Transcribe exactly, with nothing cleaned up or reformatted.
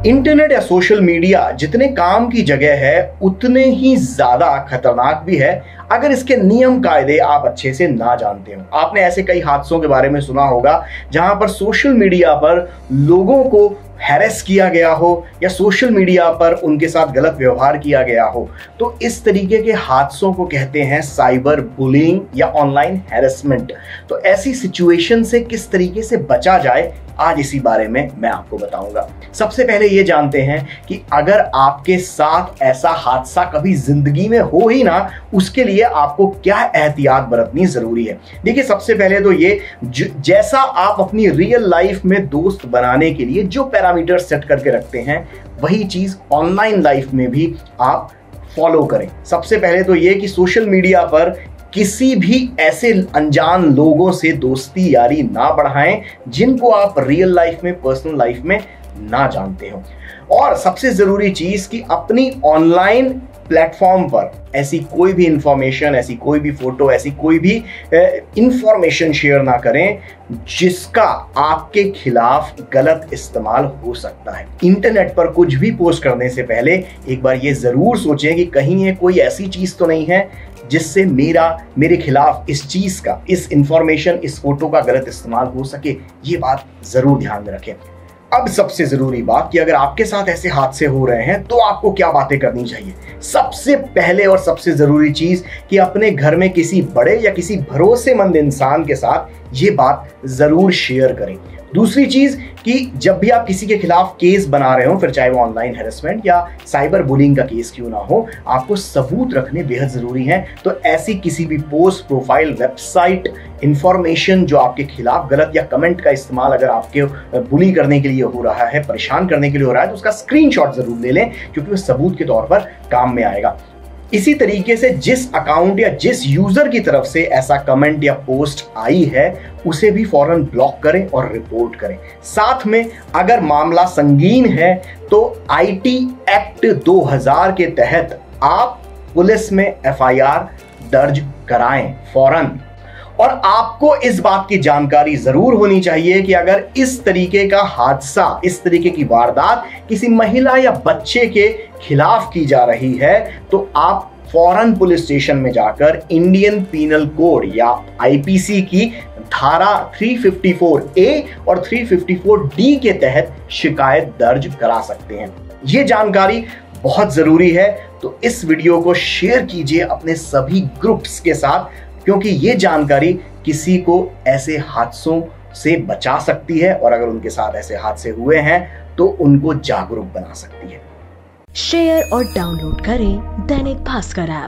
Internet या social media जितने काम की जगह है उतने ही ज्यादा खतरनाक भी है अगर इसके नियम कायदे आप अच्छे से ना जानते हो। आपने ऐसे कई हादसों के बारे में सुना होगा जहां पर सोशल मीडिया पर लोगों को हैरेस किया गया हो या सोशल मीडिया पर उनके साथ गलत व्यवहार किया गया हो। तो इस तरीके के हादसों को कहते हैं साइबर बुलिंग या ऑनलाइन हैरेसमेंट। तो ऐसी सिचुएशन से किस तरीके से बचा जाए, आज इसी बारे में मैं आपको बताऊंगा। सबसे पहले ये जानते हैं कि अगर आपके साथ ऐसा हादसा कभी जिंदगी में हो ही ना, उसके लिए आपको क्या एहतियात बरतनी जरूरी है। देखिए, सबसे पहले तो ये जैसा आप अपनी रियल लाइफ में दोस्त बनाने के लिए जो पैरामीटर सेट करके रखते हैं, वही चीज ऑनलाइन लाइफ में भी आप फॉलो करें। सबसे पहले तो ये कि सोशल मीडिया पर किसी भी ऐसे अनजान लोगों से दोस्ती यारी ना बढ़ाएं जिनको आप रियल लाइफ में, पर्सनल लाइफ में ना जानते हो। और सबसे जरूरी चीज कि अपनी ऑनलाइन प्लेटफॉर्म पर ऐसी कोई भी इंफॉर्मेशन, ऐसी कोई भी फोटो, ऐसी कोई भी इंफॉर्मेशन शेयर ना करें जिसका आपके खिलाफ गलत इस्तेमाल हो सकता है। इंटरनेट पर कुछ भी पोस्ट करने से पहले एक बार ये जरूर सोचें कि कहीं ये कोई ऐसी चीज तो नहीं है जिससे मेरा मेरे खिलाफ इस चीज का, इस इंफॉर्मेशन, इस फोटो का गलत इस्तेमाल हो सके। ये बात जरूर ध्यान में रखें। अब सबसे जरूरी बात कि अगर आपके साथ ऐसे हादसे हो रहे हैं तो आपको क्या बातें करनी चाहिए। सबसे पहले और सबसे जरूरी चीज कि अपने घर में किसी बड़े या किसी भरोसेमंद इंसान के साथ ये बात जरूर शेयर करें। दूसरी चीज कि जब भी आप किसी के खिलाफ केस बना रहे हो, फिर चाहे वो ऑनलाइन हैरेसमेंट या साइबर बुलिंग का केस क्यों ना हो, आपको सबूत रखने बेहद जरूरी हैं। तो ऐसी किसी भी पोस्ट, प्रोफाइल, वेबसाइट, इंफॉर्मेशन जो आपके खिलाफ गलत या कमेंट का इस्तेमाल अगर आपके बुली करने के लिए हो रहा है, परेशान करने के लिए हो रहा है, तो उसका स्क्रीनशॉट जरूर ले लें क्योंकि वो सबूत के तौर पर काम में आएगा। इसी तरीके से जिस अकाउंट या जिस यूजर की तरफ से ऐसा कमेंट या पोस्ट आई है उसे भी फौरन ब्लॉक करें और रिपोर्ट करें। साथ में अगर मामला संगीन है तो आईटी एक्ट दो हज़ार के तहत आप पुलिस में एफआईआर दर्ज कराएं फौरन। और आपको इस बात की जानकारी जरूर होनी चाहिए कि अगर इस तरीके का हादसा, इस तरीके की वारदात किसी महिला या बच्चे के खिलाफ की जा रही है तो आप फौरन पुलिस स्टेशन में जाकर इंडियन पीनल कोड या आईपीसी की धारा तीन सौ चौवन ए और तीन सौ चौवन डी के तहत शिकायत दर्ज करा सकते हैं। यह जानकारी बहुत जरूरी है, तो इस वीडियो को शेयर कीजिए अपने सभी ग्रुप्स के साथ, क्योंकि ये जानकारी किसी को ऐसे हादसों से बचा सकती है और अगर उनके साथ ऐसे हादसे हुए हैं तो उनको जागरूक बना सकती है। शेयर और डाउनलोड करें दैनिक भास्कर ऐप।